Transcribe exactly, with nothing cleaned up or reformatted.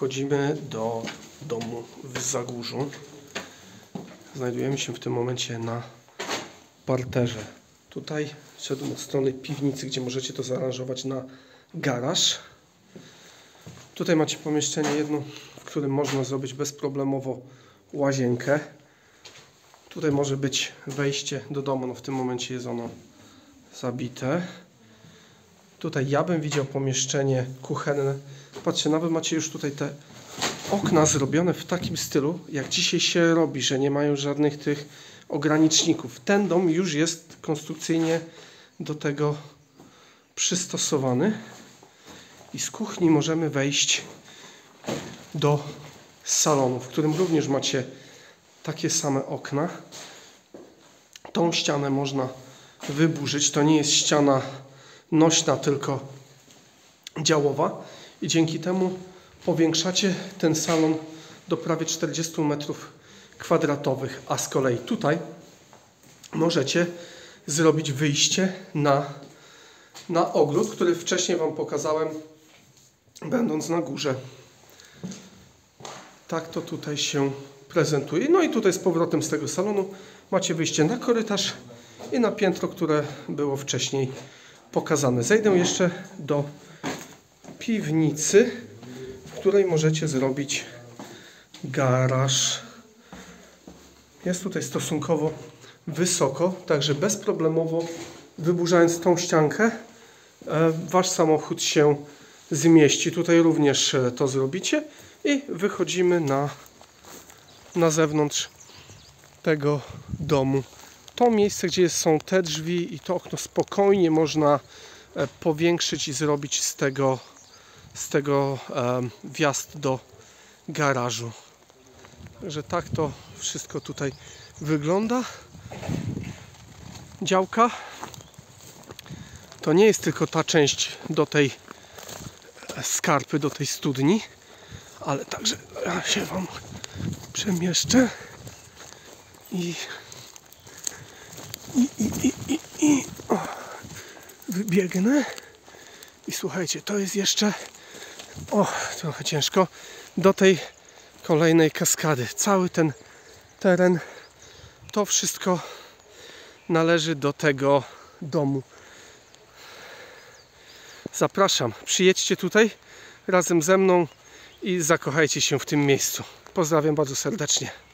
Wchodzimy do domu w Zagórzu. Znajdujemy się w tym momencie na parterze. Tutaj szedłem od strony piwnicy, gdzie możecie to zaaranżować na garaż. Tutaj macie pomieszczenie jedno, w którym można zrobić bezproblemowo łazienkę. Tutaj może być wejście do domu, no w tym momencie jest ono zabite. Tutaj ja bym widział pomieszczenie kuchenne. Patrzcie, nawet macie już tutaj te okna zrobione w takim stylu, jak dzisiaj się robi, że nie mają żadnych tych ograniczników. Ten dom już jest konstrukcyjnie do tego przystosowany. I z kuchni możemy wejść do salonu, w którym również macie takie same okna. Tą ścianę można wyburzyć. To nie jest ściana nośna, tylko działowa. I dzięki temu powiększacie ten salon do prawie czterdziestu metrów kwadratowych. A z kolei tutaj możecie zrobić wyjście na, na ogród, który wcześniej Wam pokazałem, będąc na górze. Tak to tutaj się prezentuje. No i tutaj z powrotem z tego salonu macie wyjście na korytarz i na piętro, które było wcześniej pokazane. Zejdę jeszcze do piwnicy, w której możecie zrobić garaż. Jest tutaj stosunkowo wysoko, także bezproblemowo wyburzając tą ściankę, wasz samochód się zmieści. Tutaj również to zrobicie i wychodzimy na, na zewnątrz tego domu. To miejsce, gdzie są te drzwi i to okno, spokojnie można powiększyć i zrobić z tego, z tego um, wjazd do garażu. Także tak to wszystko tutaj wygląda. Działka to nie jest tylko ta część do tej skarpy, do tej studni, ale także ja się Wam przemieszczę i i, i, i, i, i o, wybiegnę i słuchajcie, to jest jeszcze o, trochę ciężko do tej kolejnej kaskady. Cały ten teren, to wszystko należy do tego domu. Zapraszam, przyjedźcie tutaj razem ze mną i zakochajcie się w tym miejscu. Pozdrawiam bardzo serdecznie.